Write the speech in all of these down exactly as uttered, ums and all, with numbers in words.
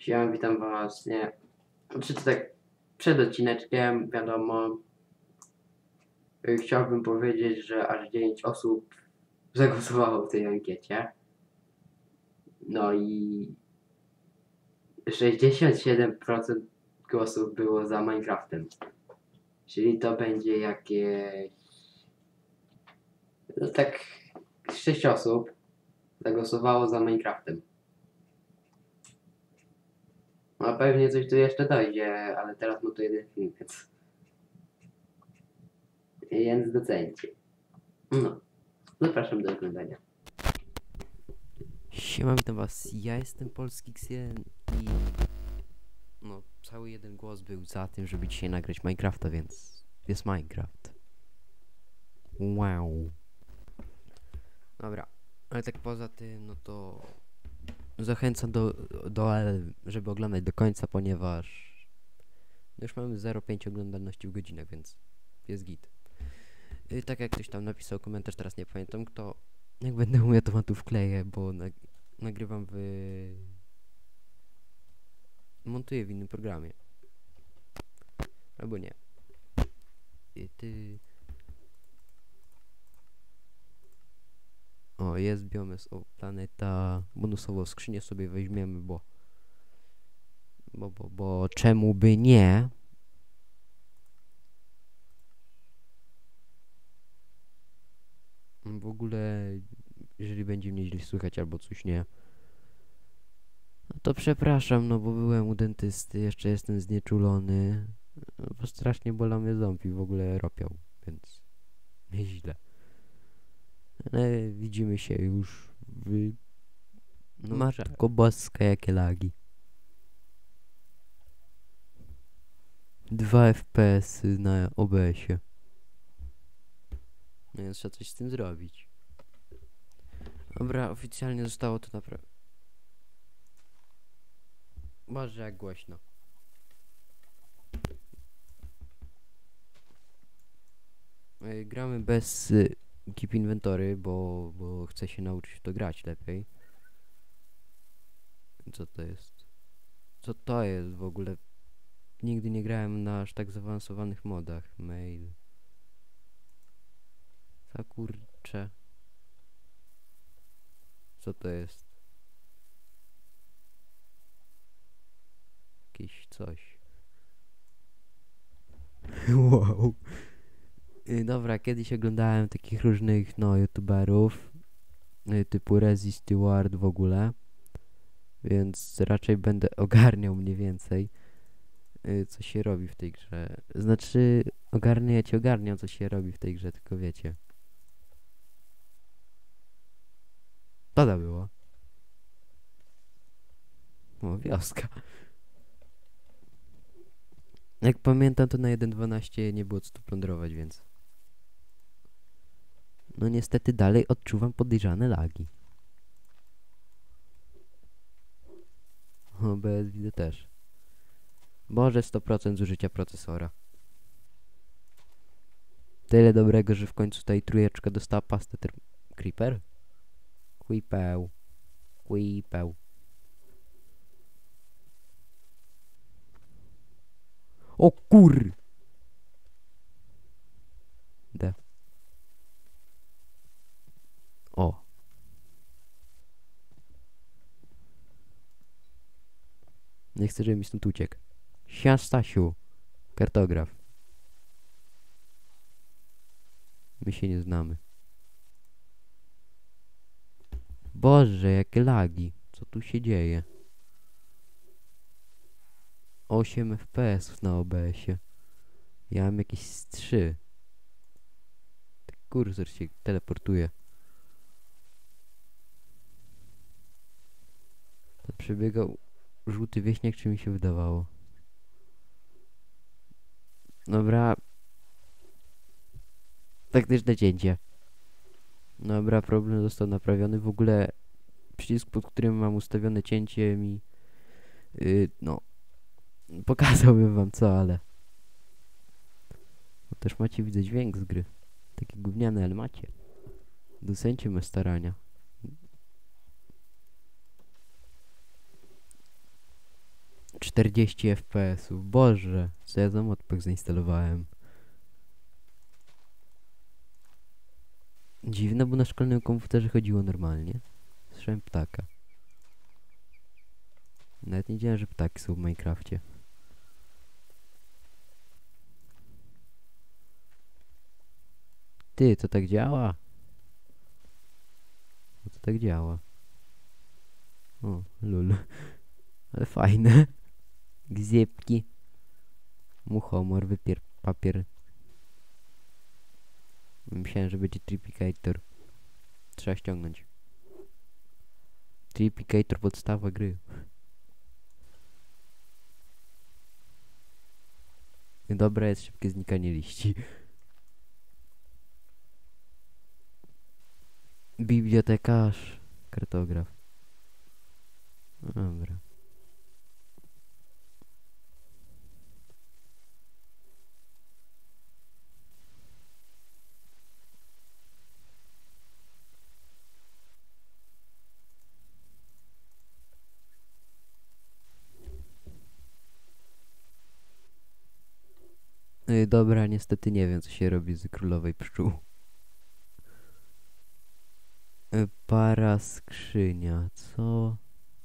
Siema, witam was, nie, czy to tak przed odcineczkiem, wiadomo, y, chciałbym powiedzieć, że aż dziewięć osób zagłosowało w tej ankiecie, no i sześćdziesiąt siedem procent głosów było za Minecraftem, czyli to będzie jakieś, no tak sześć osób zagłosowało za Minecraftem. No pewnie coś tu jeszcze dojdzie, ale teraz mam tu jeden film, więc... Więc docencie. No, zapraszam do oglądania. Siema, witam was, ja jestem Polski Xien i no, cały jeden głos był za tym, żeby dzisiaj nagrać Minecrafta, więc jest Minecraft. Wow. Dobra, ale tak poza tym, no to zachęcam do, do żeby oglądać do końca, ponieważ już mamy zero przecinek pięć oglądalności w godzinach, więc jest git. I tak jak ktoś tam napisał komentarz, teraz nie pamiętam kto, jak będę umiał to tu wkleję, bo nag nagrywam w... montuję w innym programie. Albo nie. I ty... O, jest biomys, o, planeta. Bonusową skrzynię sobie weźmiemy, bo... Bo, bo, bo, czemu by nie? W ogóle, jeżeli będzie mnie źle słychać albo coś nie, no to przepraszam, no bo byłem u dentysty, jeszcze jestem znieczulony, no bo strasznie bolał mnie ząb i w ogóle ropiał, więc nieźle. Ale widzimy się już w... No Matko Boska, jakie lagi. dwa F P S y na O B S-ie. No więc trzeba coś z tym zrobić. Dobra, oficjalnie zostało to naprawdę... Boże, jak głośno. Yy, gramy bez y, Keep Inventory, bo, bo chcę się nauczyć w to grać lepiej. Co to jest? Co to jest w ogóle? Nigdy nie grałem na aż tak zaawansowanych modach. Mail. Za kurcze. Co to jest? Jakieś coś. Wow. Yy, dobra, kiedyś oglądałem takich różnych, no, youtuberów. Yy, typu Rezi Stewart w ogóle. Więc raczej będę ogarniał mniej więcej, yy, co się robi w tej grze. Znaczy, ogarniać ogarniam, co się robi w tej grze, tylko wiecie. Co to było? O, wioska. Jak pamiętam, to na jeden dwanaście nie było co tu plądrować, więc... No niestety dalej odczuwam podejrzane lagi. O, B S widzę też. Boże, sto procent zużycia procesora. Tyle dobrego, że w końcu tutaj trójeczka dostała pastę ter... Creeper? Quipeł. Quipeł. O kur... D. O. Nie chcę, żeby mi stąd uciekł. Sia Stasiu. Kartograf. My się nie znamy. Boże, jakie lagi. Co tu się dzieje? osiem F P S na O B S-ie. Ja mam jakieś trzy. Kursor się teleportuje. To przebiegał żółty wieśniak, czy mi się wydawało. Dobra. Taktyczne cięcie. Dobra, problem został naprawiony. W ogóle przycisk, pod którym mam ustawione cięcie mi... Yy, no... Pokazałbym wam co, ale... No też macie, widzę, dźwięk z gry. Taki gówniany, ale macie. Docencie me starania. czterdzieści F P S-ów. Boże, co ja za modpack zainstalowałem. Dziwne, bo na szkolnym komputerze chodziło normalnie. Słyszałem ptaka. Nawet nie wiedziałem, że ptaki są w Minecrafcie. Ty, to tak działa? No to tak działa. O, lul. Ale fajne. Gziepki. Muchomor, wypier papier. Myślałem, że będzie Tripicator. Trzeba ściągnąć. Tripicator, podstawa gry. Dobre jest szybkie znikanie liści. Bibliotekarz. Kartograf. Dobra. Yy, dobra, niestety nie wiem, co się robi z królowej pszczół. Yy, para skrzynia, co?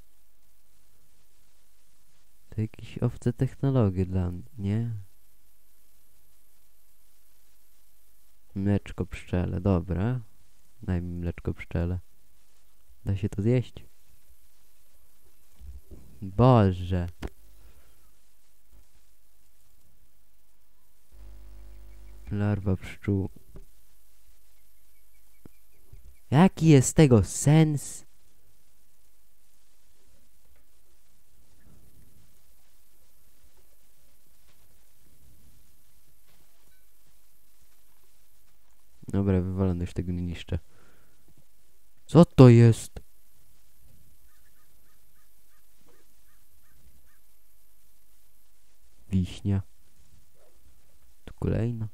To jakieś owce technologie dla mnie. Mleczko pszczele, dobra. Daj mi mleczko pszczele. Da się to zjeść? Boże. Larwa pszczół. Jaki jest tego sens? Dobra, wywalone, już tego nie niszczę. Co to jest? Wiśnia. Tu kolejna.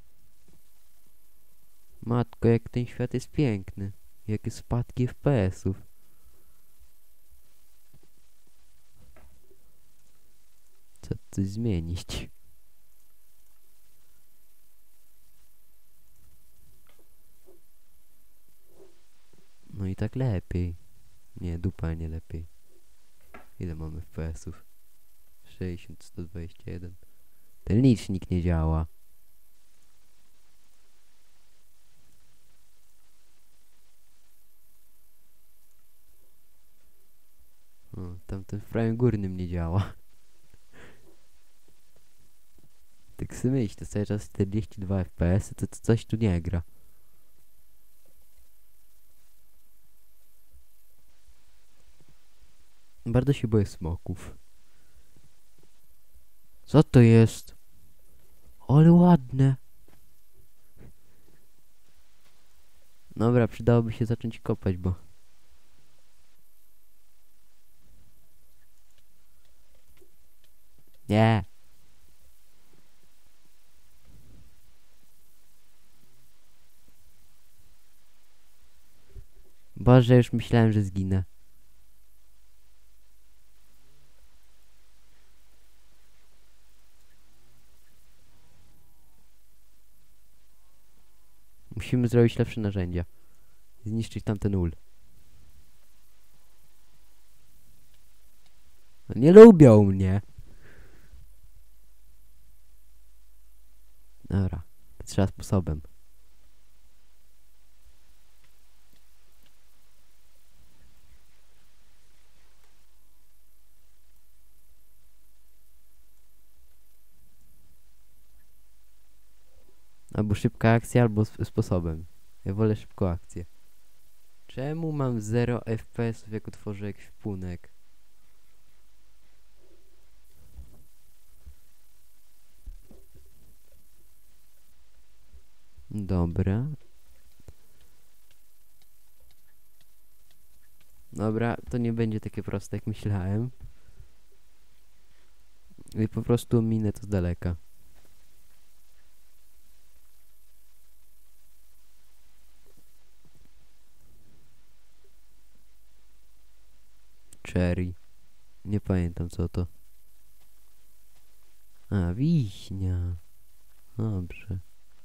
Matko, jak ten świat jest piękny. Jakie spadki F P S-ów. Co coś zmienić? No i tak lepiej. Nie, dupa nie lepiej. Ile mamy F P S-ów? sześćdziesiąt, sto dwadzieścia jeden. Ten licznik nie działa. O, tamten w prawym górnym nie działa. Tak sobie myśl, to cały czas czterdzieści dwa F P S, to, to coś tu nie gra. Bardzo się boję smoków. Co to jest? Ale ładne. Dobra, przydałoby się zacząć kopać, bo... Nie. Boże, już myślałem, że zginę. Musimy zrobić lepsze narzędzia. Zniszczyć tamten ul. Nie lubią mnie. Dobra, to trzeba sposobem. Albo szybka akcja, albo sp sposobem. Ja wolę szybką akcję. Czemu mam zero F P S-ów, jak otworzę ekwipunek? Dobra. Dobra, to nie będzie takie proste, jak myślałem. I po prostu minę to z daleka. Cherry. Nie pamiętam co to. A, wiśnia. Dobrze.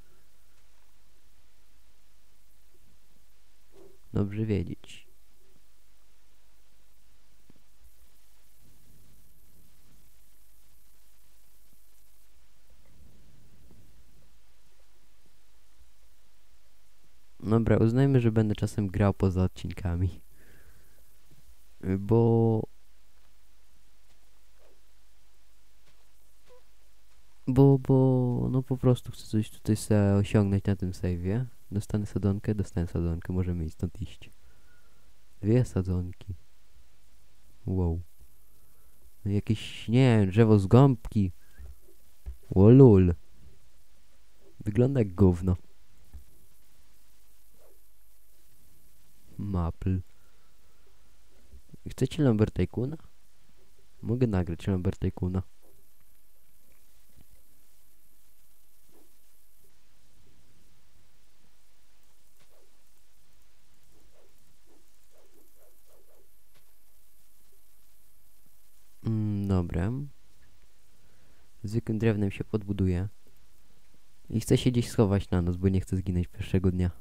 Dobrze wiedzieć. Dobra, uznajmy, że będę czasem grał poza odcinkami. Y, Bo... Bo, bo... No po prostu chcę coś tutaj sobie osiągnąć na tym save'ie. Dostanę sadzonkę, dostanę sadzonkę, możemy i stąd iść. Dwie sadzonki. Wow. Jakieś, nie wiem, drzewo z gąbki. Łolul. Wygląda jak gówno. Maple. Chcecie Lumber Tycoona? Mogę nagrać Lumber Tycoona. Mm, dobra. Zwykłym drewnem się podbuduję. I chcę się gdzieś schować na noc, bo nie chcę zginąć pierwszego dnia.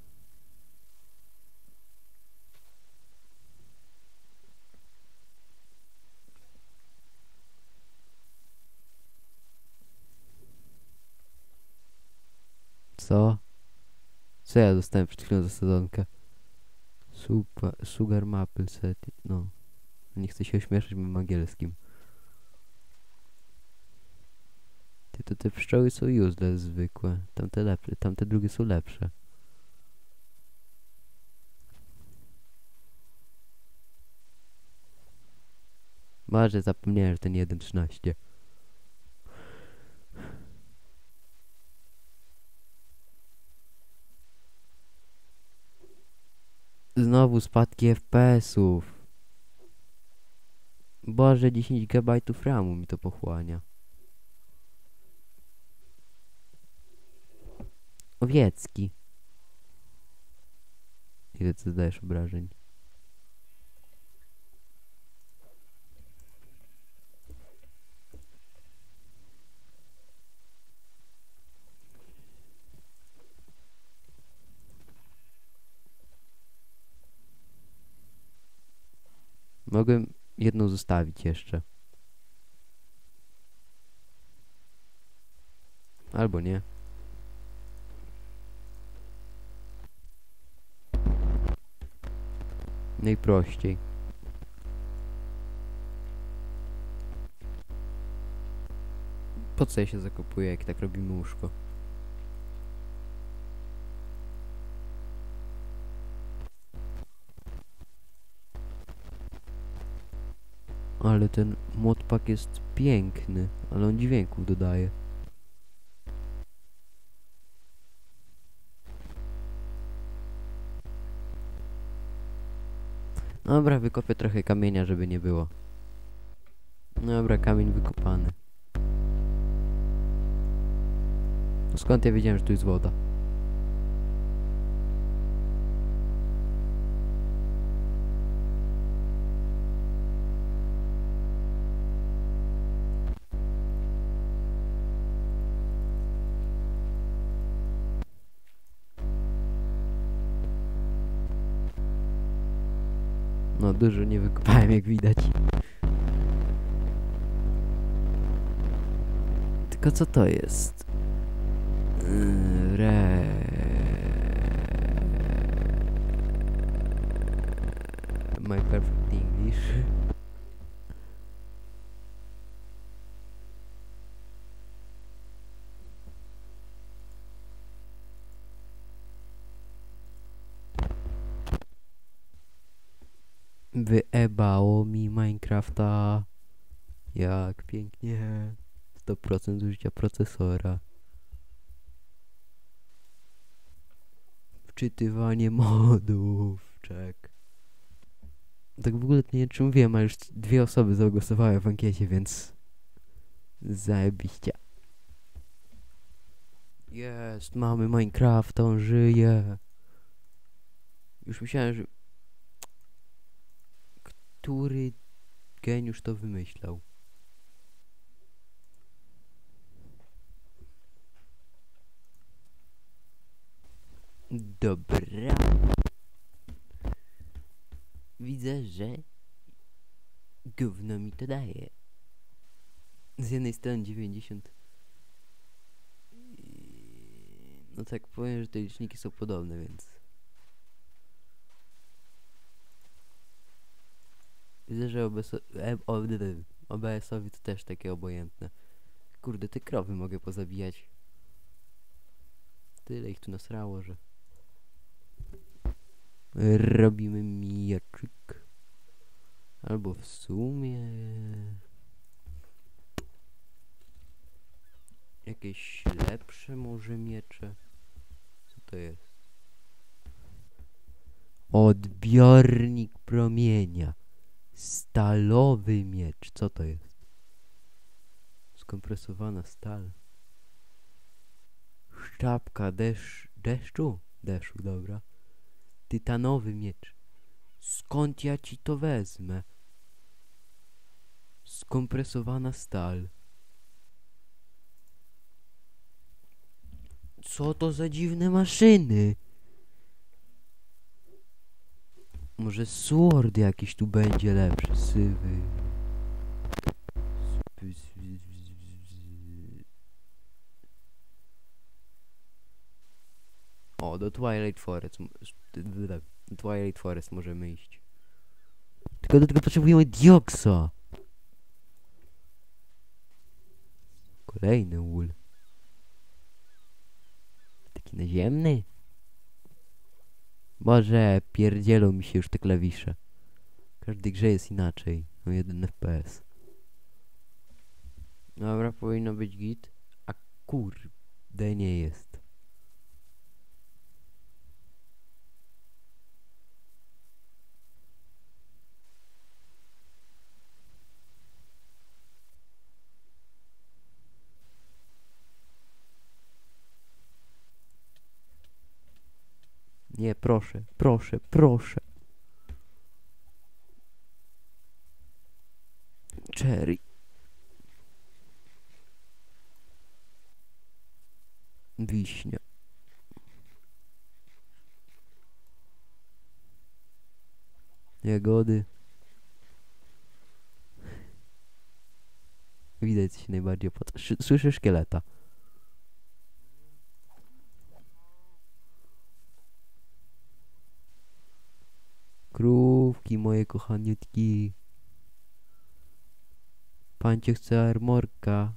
Co? Co ja dostałem przed chwilą za sadzonkę? Super, sugar maple set. No. Nie chcę się ośmieszać moim angielskim. Ty, to te pszczoły są useless zwykłe. Tamte lepsze, tamte drugie są lepsze. Może zapomniałem, że ten jeden trzynaście. Znowu spadki F P S-ów. Boże, dziesięć gigabajtów ramu mi to pochłania. Owiecki. Ile ty zdajesz obrażeń? Mogłem jedną zostawić jeszcze. Albo nie. Najprościej. Po co ja się zakopuję, jak tak robimy łóżko? Ale ten modpack jest piękny, ale on dźwięków dodaje. Dobra, wykopię trochę kamienia, żeby nie było. Dobra, kamień wykopany. No skąd ja wiedziałem, że tu jest woda? No dużo nie wykopałem, jak widać. Tylko co to jest? Yy, Re... My perfect English. Wyebało mi Minecrafta. Jak pięknie. sto procent zużycia procesora. Wczytywanie modów. Czek. Tak w ogóle to nie wiem, czy mówiłem, ale już dwie osoby zagłosowały w ankiecie, więc... Zajebiście. Jest, mamy Minecrafta, on żyje. Już myślałem, że... Który geniusz to wymyślał? Dobra. Widzę, że gówno mi to daje. Z jednej strony dziewięćdziesiąt. No tak powiem, że te liczniki są podobne, więc widzę, że O B S-owi to też takie obojętne. Kurde, te krowy mogę pozabijać. Tyle ich tu nasrało, że robimy mieczyk. Albo w sumie jakieś lepsze może miecze. Co to jest? Odbiornik promienia. Stalowy miecz. Co to jest? Skompresowana stal. Szczapka deszcz, deszczu? Deszczu, dobra. Tytanowy miecz. Skąd ja ci to wezmę? Skompresowana stal. Co to za dziwne maszyny? Może sword jakiś tu będzie lepszy, sywy. O, do Twilight Forest. Do Twilight Forest możemy iść. Tylko do tego potrzebujemy dioksa. Kolejny ul. Taki naziemny. Boże, pierdzielą mi się już te klawisze. W każdej grze jest inaczej. Mam jeden F P S. Dobra, powinno być git. A kurde, nie jest. Nie, proszę, proszę, proszę. Cherry. Wiśnia. Jagody. Widać się najbardziej pod... Słyszę szkieleta. Krówki moje kochaniutki. Pańcie chce armorka.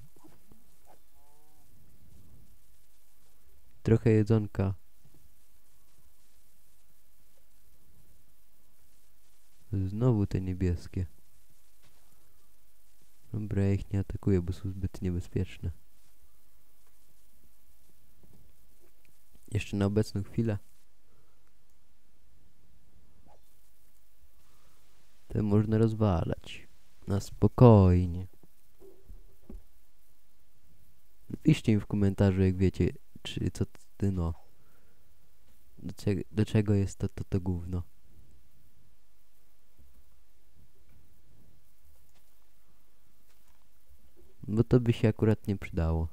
Trochę jedzonka. Znowu te niebieskie. Dobra, ja ich nie atakuję, bo są zbyt niebezpieczne. Jeszcze na obecną chwilę. Te można rozwalać. Na spokojnie. Piszcie mi w komentarzu, jak wiecie, czy co ty no. Do, cze do czego jest to, to, to gówno. Bo to by się akurat nie przydało.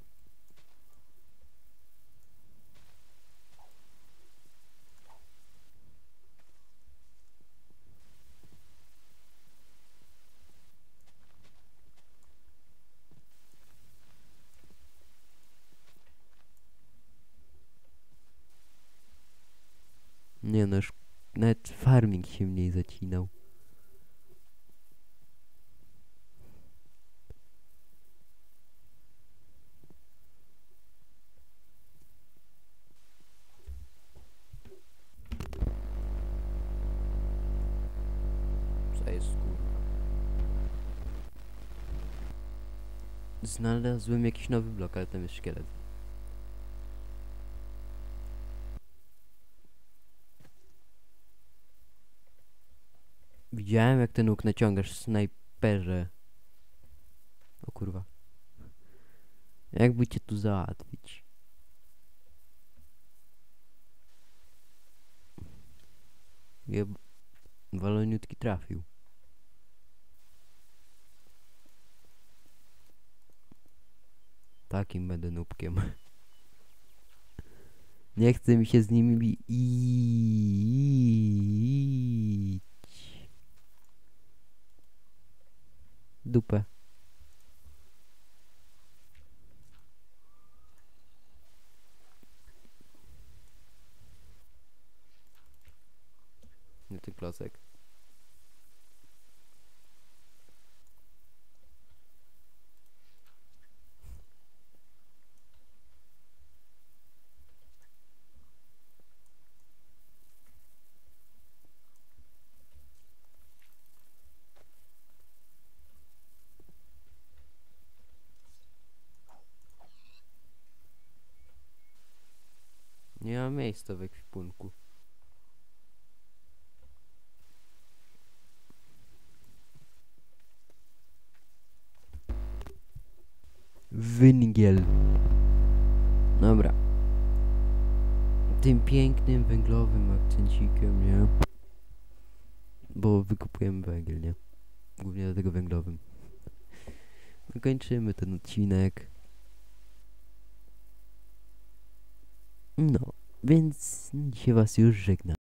Nie no, już nawet farming się mniej zacinał. Co jest kurwa? Znalazłem jakiś nowy blok, ale tam jest szkielet. Widziałem, jak ten łuk naciągasz, snajperze. O kurwa. Jakby cię tu załatwić? Jeb... Waloniutki trafił. Takim będę nubkiem. Nie chce mi się z nimi bi- iść. Dupę. Nie ten klocek. Nie ma miejsca w ekwipunku. Węgiel. Dobra. Tym pięknym węglowym akcencikiem, nie? Bo wykupujemy węgiel, nie? Głównie dlatego węglowym. No, kończymy ten odcinek. No, więc dzisiaj was już żegnam.